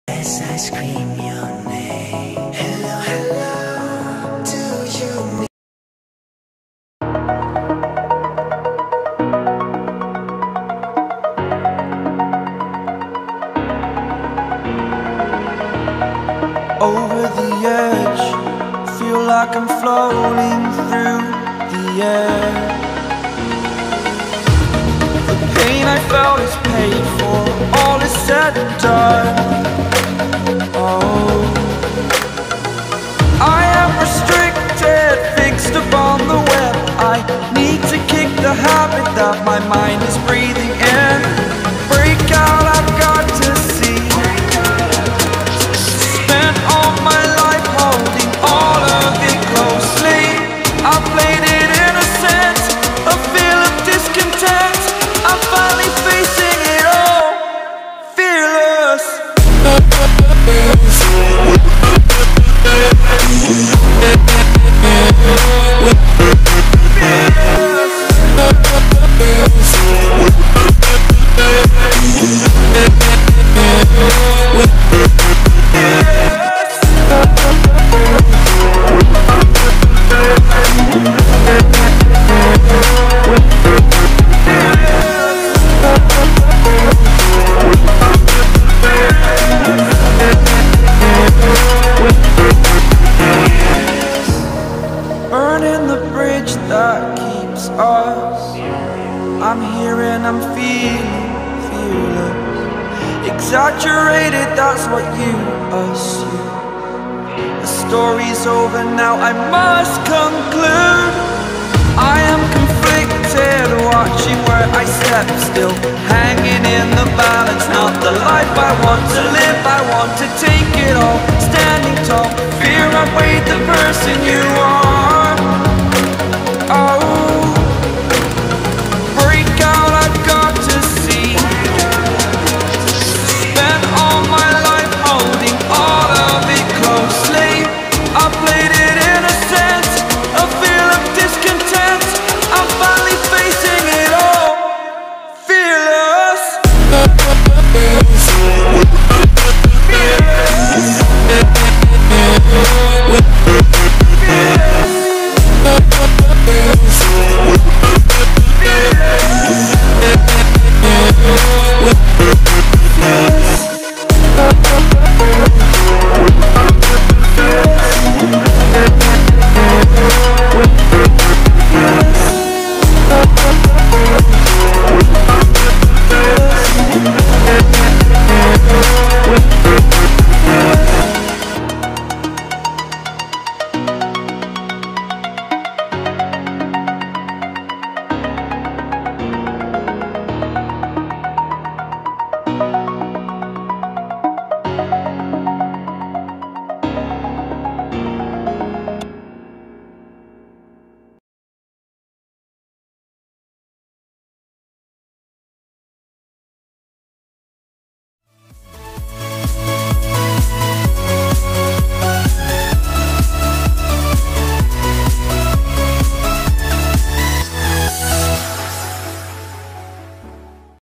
As I scream your name, hello, hello, do you mean? Over the edge, feel like I'm floating through the air. The pain I felt is paid for, all is said and done. Oh, I am restricted, fixed upon the web. I need to kick the habit that my mind is breathing in. Break out, I've got to see. Spent all my life holding all of it closely. I played it innocent, a feel of discontent. I'm finally facing it all, fearless. Burning the bridge that keeps us. I'm here and I'm feeling fearless. Exaggerated, that's what you assume. The story's over now, I must conclude. I am conflicted, watching where I step still, hanging in the balance. Not the life I want to live, I want to take it all. Standing tall, fear I weighed the person you are.